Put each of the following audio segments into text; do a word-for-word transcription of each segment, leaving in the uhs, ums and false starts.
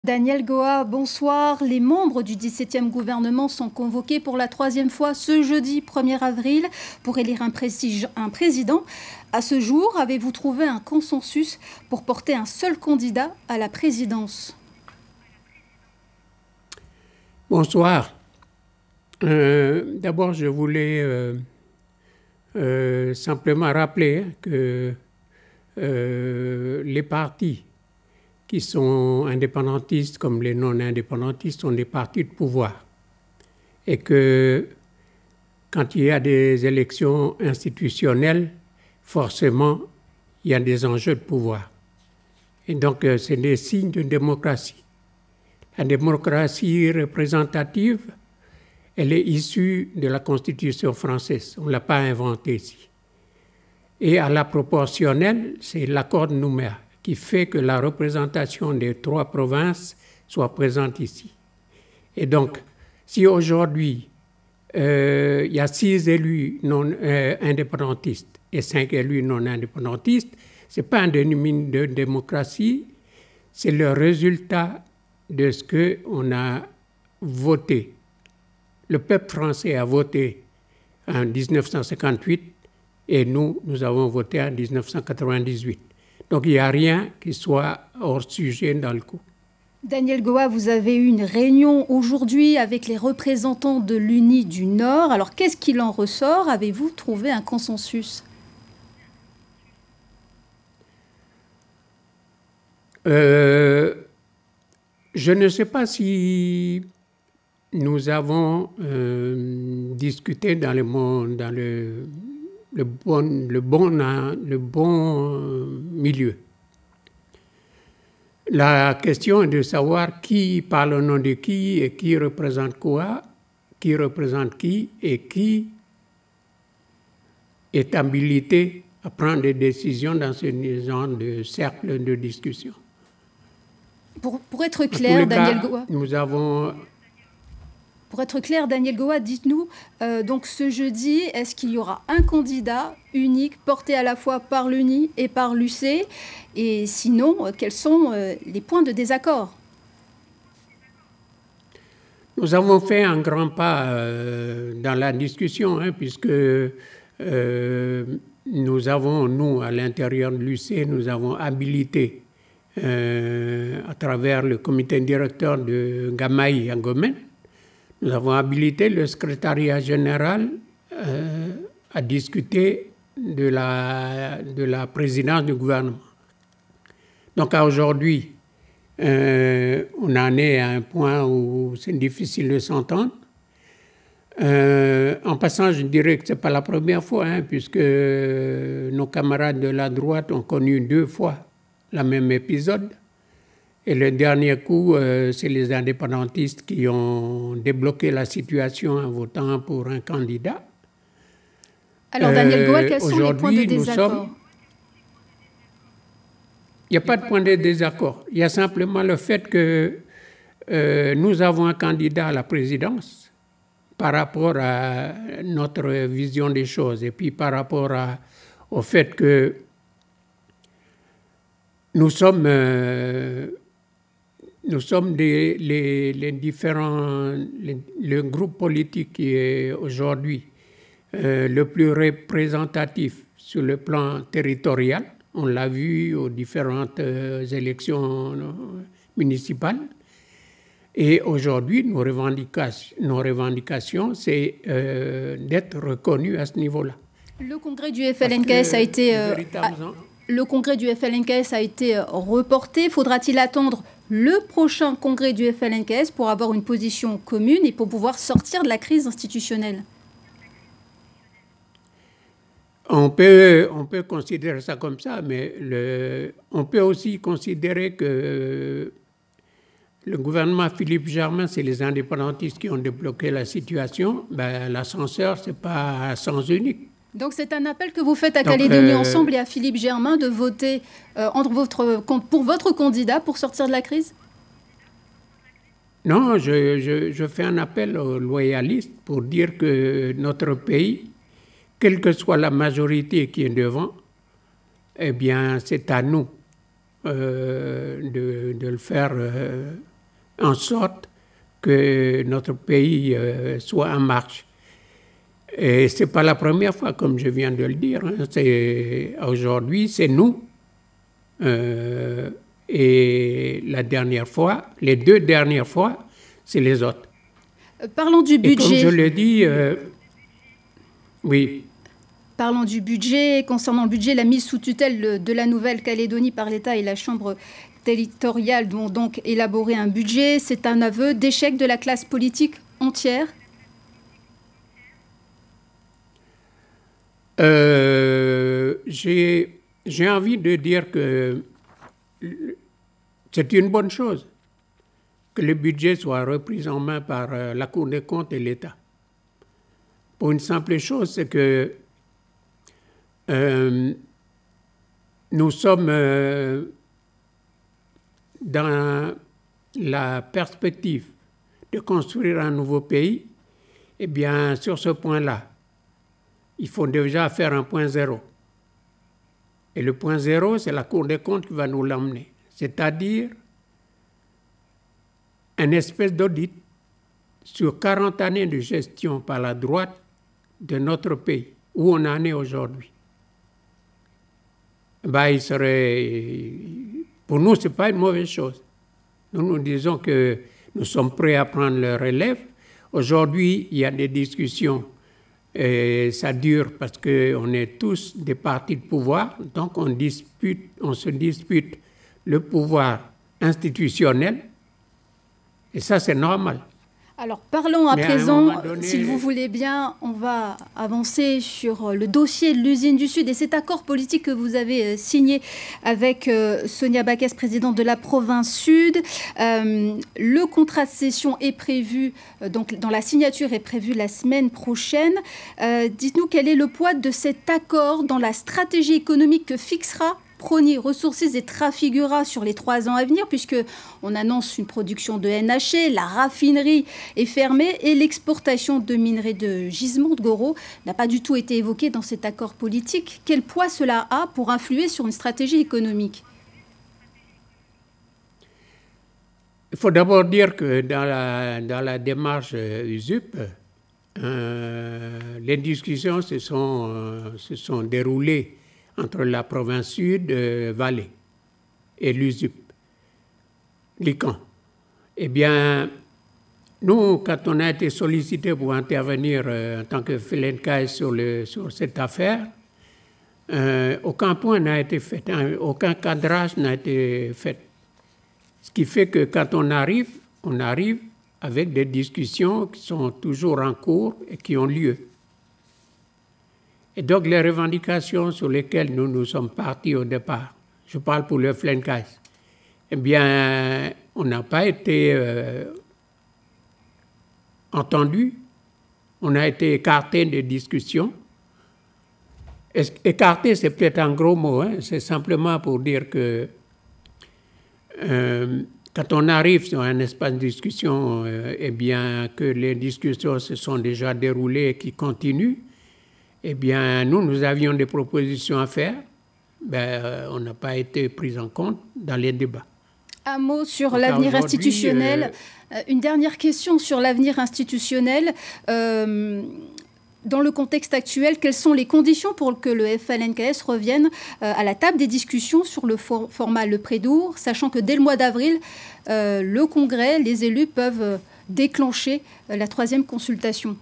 Daniel Goa, bonsoir. Les membres du dix-septième gouvernement sont convoqués pour la troisième fois ce jeudi premier avril pour élire un, un président. À ce jour, avez-vous trouvé un consensus pour porter un seul candidat à la présidence? Bonsoir. Euh, D'abord, je voulais euh, euh, simplement rappeler que euh, les partis qui sont indépendantistes comme les non-indépendantistes sont des partis de pouvoir. Et que quand il y a des élections institutionnelles, forcément, il y a des enjeux de pouvoir. Et donc, c'est des signes de démocratie. La démocratie représentative, elle est issue de la Constitution française. On ne l'a pas inventée ici. Et à la proportionnelle, c'est l'accord de Nouméa qui fait que la représentation des trois provinces soit présente ici. Et donc, si aujourd'hui, euh, il y a six élus non euh, indépendantistes et cinq élus non indépendantistes, ce n'est pas un dénomine de démocratie, c'est le résultat de ce qu'on a voté. Le peuple français a voté en dix-neuf cent cinquante-huit et nous, nous avons voté en dix-neuf cent quatre-vingt-dix-huit. Donc, il n'y a rien qui soit hors sujet dans le coup. Daniel Goa, vous avez eu une réunion aujourd'hui avec les représentants de l'U N I du Nord. Alors, qu'est-ce qu'il en ressort? Avez-vous trouvé un consensus? euh, Je ne sais pas si nous avons euh, discuté dans le monde, dans le... Le bon, le bon, le bon milieu. La question est de savoir qui parle au nom de qui et qui représente quoi, qui représente qui et qui est habilité à prendre des décisions dans ce genre de cercle de discussion. Pour, pour être clair, Daniel Goa, nous avons... Pour être clair, Daniel Goa, dites-nous, euh, donc ce jeudi, est-ce qu'il y aura un candidat unique porté à la fois par l'U N I et par l'U C? Et sinon, euh, quels sont euh, les points de désaccord? Nous avons fait un grand pas euh, dans la discussion, hein, puisque euh, nous avons, nous, à l'intérieur de l'U C, nous avons habilité euh, à travers le comité directeur de Gamaï à Ngomène, nous avons habilité le secrétariat général euh, à discuter de la, de la présidence du gouvernement. Donc aujourd'hui, euh, on en est à un point où c'est difficile de s'entendre. Euh, en passant, je dirais que ce n'est pas la première fois, hein, puisque nos camarades de la droite ont connu deux fois le même épisode. Et le dernier coup, euh, c'est les indépendantistes qui ont débloqué la situation en votant pour un candidat. Alors, Daniel Goa, quels euh, sont les points de désaccord? Il n'y a pas de point de désaccord. Il y a simplement le fait que euh, nous avons un candidat à la présidence par rapport à notre vision des choses et puis par rapport à, au fait que nous sommes... Euh, Nous sommes des, les, les différents, les, le groupe politique qui est aujourd'hui euh, le plus représentatif sur le plan territorial. On l'a vu aux différentes euh, élections municipales. Et aujourd'hui, nos revendications, nos revendications c'est euh, d'être reconnus à ce niveau-là. Le congrès du F L N K S a été... Euh, a, le congrès du F L N K S a été reporté. Faudra-t-il attendre le prochain congrès du F L N K S pour avoir une position commune et pour pouvoir sortir de la crise institutionnelle? On peut, on peut considérer ça comme ça, mais le, on peut aussi considérer que le gouvernement Philippe Germain, c'est les indépendantistes qui ont débloqué la situation. Ben, l'ascenseur, ce n'est pas à sens unique. Donc c'est un appel que vous faites à Calédonie euh, Ensemble et à Philippe Germain de voter euh, entre votre, pour votre candidat pour sortir de la crise? Non, je, je, je fais un appel aux loyalistes pour dire que notre pays, quelle que soit la majorité qui est devant, eh bien c'est à nous euh, de, de le faire euh, en sorte que notre pays euh, soit en marche. Et ce n'est pas la première fois, comme je viens de le dire. Hein. C'est, aujourd'hui, c'est nous. Euh, et la dernière fois, les deux dernières fois, c'est les autres. Euh, parlons du budget. Et comme je l'ai dit, euh, oui. Parlons du budget. Concernant le budget, la mise sous tutelle de la Nouvelle-Calédonie par l'État et la Chambre territoriale vont donc élaborer un budget. C'est un aveu d'échec de la classe politique entière. Euh, j'ai, j'ai envie de dire que c'est une bonne chose que le budget soit repris en main par euh, la Cour des comptes et l'État. Pour une simple chose, c'est que euh, nous sommes euh, dans la perspective de construire un nouveau pays. Eh bien, sur ce point-là, il faut déjà faire un point zéro. Et le point zéro, c'est la Cour des comptes qui va nous l'emmener. C'est-à-dire une espèce d'audit sur quarante années de gestion par la droite de notre pays, où on en est aujourd'hui. Ben, il serait, pour nous, ce n'est pas une mauvaise chose. Nous nous disons que nous sommes prêts à prendre le relève. Aujourd'hui, il y a des discussions. Et ça dure parce qu'on est tous des partis de pouvoir, donc on, dispute, on se dispute le pouvoir institutionnel, et ça c'est normal. Alors parlons à Mais présent, à donné... si vous voulez bien, on va avancer sur le dossier de l'usine du Sud et cet accord politique que vous avez signé avec euh, Sonia Backès, présidente de la province Sud. Euh, le contrat de cession est prévu, euh, donc dans la signature est prévue la semaine prochaine. Euh, dites-nous quel est le poids de cet accord dans la stratégie économique que fixera Prony Resources et Trafigura sur les trois ans à venir, puisqu'on annonce une production de N H E, la raffinerie est fermée et l'exportation de minerais de gisement de Goro n'a pas du tout été évoquée dans cet accord politique. Quel poids cela a pour influer sur une stratégie économique ? Il faut d'abord dire que dans la, dans la démarche U S U P, euh, les discussions se sont, euh, se sont déroulées entre la province Sud, euh, Valais, et l'U S U P, l'I C A N. Eh bien, nous, quand on a été sollicité pour intervenir euh, en tant que Feldenkrais sur, le, sur cette affaire, euh, aucun point n'a été fait, hein, aucun cadrage n'a été fait. Ce qui fait que quand on arrive, on arrive avec des discussions qui sont toujours en cours et qui ont lieu. Et donc, les revendications sur lesquelles nous nous sommes partis au départ, je parle pour le Feldenkrais, eh bien, on n'a pas été euh, entendu, on a été écarté des discussions. Écarté, c'est peut-être un gros mot, hein, c'est simplement pour dire que euh, quand on arrive sur un espace de discussion, euh, eh bien, que les discussions se sont déjà déroulées et qui continuent, eh bien, nous, nous avions des propositions à faire. Ben, euh, on n'a pas été pris en compte dans les débats. Un mot sur l'avenir institutionnel. Euh... Une dernière question sur l'avenir institutionnel. Euh, dans le contexte actuel, quelles sont les conditions pour que le F L N K S revienne euh, à la table des discussions sur le for- format Le Prédour, sachant que dès le mois d'avril, euh, le Congrès, les élus peuvent déclencher euh, la troisième consultation?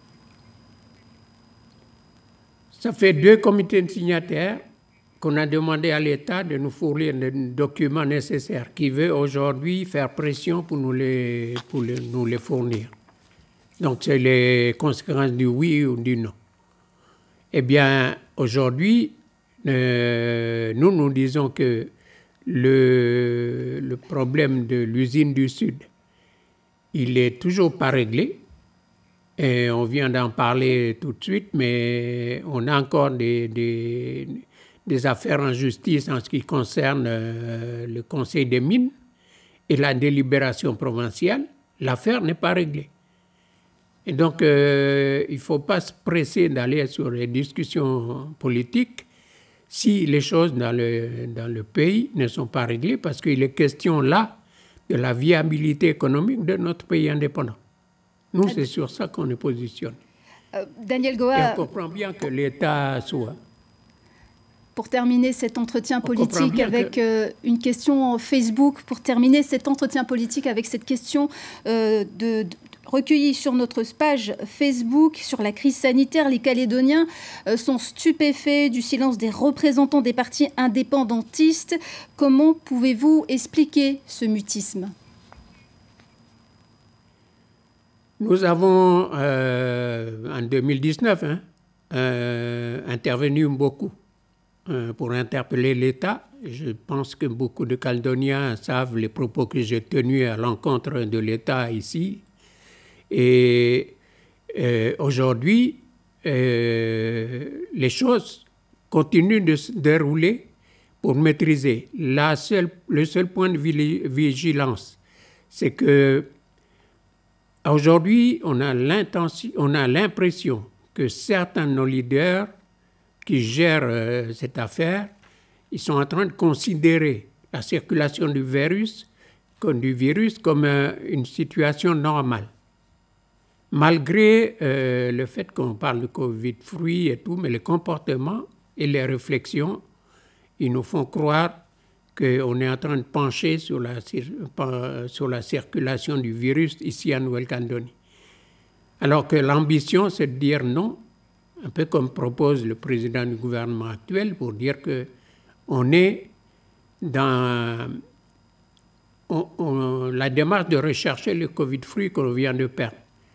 Ça fait deux comités de signataires qu'on a demandé à l'État de nous fournir les documents nécessaires, qui veut aujourd'hui faire pression pour nous les, pour les, nous les fournir. Donc, c'est les conséquences du oui ou du non. Eh bien, aujourd'hui, euh, nous nous disons que le, le problème de l'usine du Sud, il n'est toujours pas réglé. Et on vient d'en parler tout de suite, mais on a encore des, des, des affaires en justice en ce qui concerne euh, le Conseil des mines et la délibération provinciale. L'affaire n'est pas réglée. Et donc, euh, il ne faut pas se presser d'aller sur les discussions politiques si les choses dans le, dans le pays ne sont pas réglées, parce qu'il est question là de la viabilité économique de notre pays indépendant. Nous, c'est sur ça qu'on est positionné. Euh, Daniel Goa... Et on comprend bien que l'État soit... Pour terminer cet entretien politique avec que... euh, une question Facebook, pour terminer cet entretien politique avec cette question euh, de, de, recueillie sur notre page Facebook sur la crise sanitaire, les Calédoniens euh, sont stupéfaits du silence des représentants des partis indépendantistes. Comment pouvez-vous expliquer ce mutisme ? Nous avons, euh, en deux mille dix-neuf, hein, euh, intervenu beaucoup pour interpeller l'État. Je pense que beaucoup de Calédoniens savent les propos que j'ai tenus à l'encontre de l'État ici. Et euh, aujourd'hui, euh, les choses continuent de se dérouler pour maîtriser. La seule, le seul point de vigilance, c'est que aujourd'hui, on a l'intention, on a l'impression que certains de nos leaders qui gèrent euh, cette affaire, ils sont en train de considérer la circulation du virus comme, du virus comme euh, une situation normale. Malgré euh, le fait qu'on parle de Covid-free et tout, mais les comportements et les réflexions, ils nous font croire qu'on est en train de pencher sur la, sur la circulation du virus ici en Nouvelle-Calédonie. Alors que l'ambition, c'est de dire non, un peu comme propose le président du gouvernement actuel, pour dire qu'on est dans on, on, la démarche de rechercher le Covid-free qu'on vient de perdre.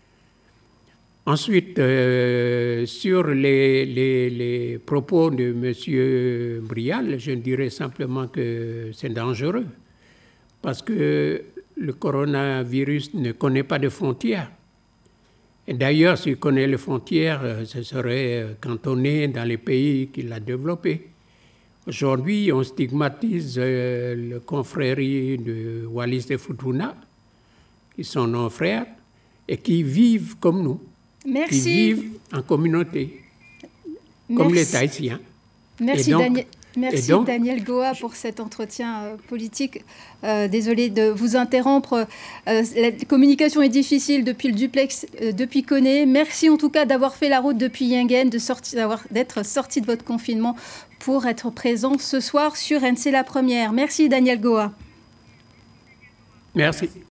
Ensuite, euh, sur les, les, les propos de M. Brial, je dirais simplement que c'est dangereux, parce que le coronavirus ne connaît pas de frontières. Et d'ailleurs, s'il connaît les frontières, ce serait cantonné dans les pays qu'il a développés. Aujourd'hui, on stigmatise euh, le confrérie de Wallis et Futuna, qui sont nos frères, et qui vivent comme nous, Merci. qui vivent en communauté, Merci. comme l'État haïtien. Merci, donc, Daniel. Merci donc, Daniel Goa pour cet entretien euh, politique. Euh, désolé de vous interrompre. Euh, la communication est difficile depuis le duplex, euh, depuis Koné. Merci en tout cas d'avoir fait la route depuis Yingen, de sorti, d'être sorti de votre confinement pour être présent ce soir sur N C La Première. Merci Daniel Goa. Merci.